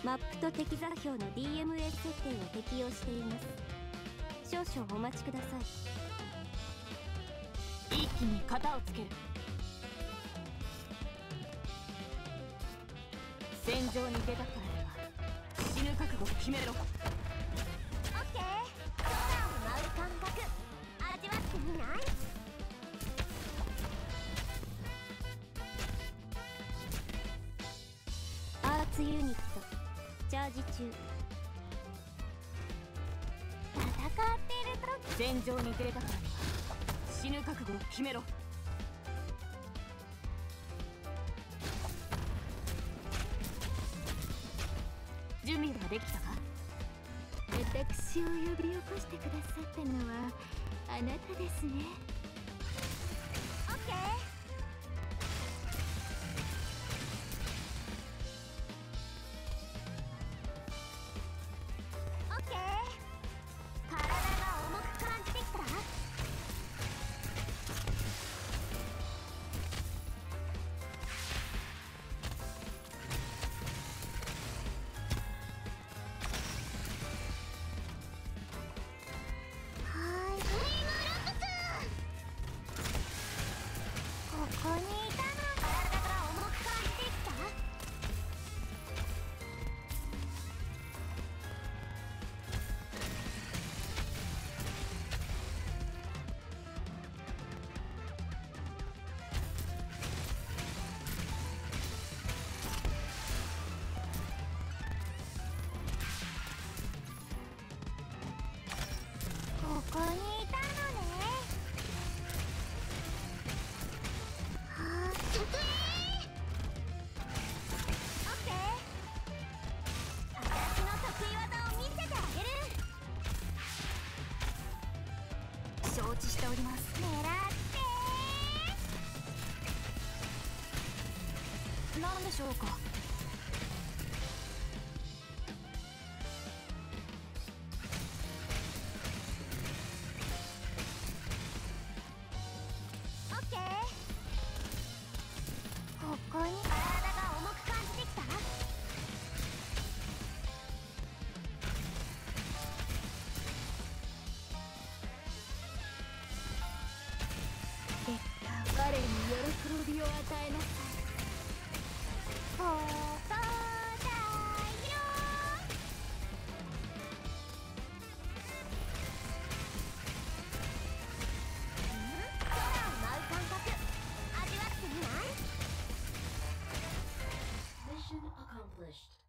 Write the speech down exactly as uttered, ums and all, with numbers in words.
マップと適座標の ディーエムエス 設定を適用しています。少々お待ちください。 一気に型をつける。戦場に出たからには死ぬ覚悟を決めろ。 オッケー。空を舞う感覚味わってみない？アーツユニットチャージ中。戦っていると戦場に出たからには死ぬ覚悟を決めろ。準備はできたか？ 私を呼び起こしてくださったのはあなたですね。オッケー。オッケー。体が重く感じてきた？ここにいたの？体が重く感じてきた？ここにいたのね。はあ、ちょっとえーオッケー。私の得意技を見せてあげる。 承知しております。 狙って何でしょうか？ オッケー。ここに体が重く感じてきた？結果我に喜びを与えなさい。フォートダイロー。空を舞う感覚味わってみない？ Mission accomplished.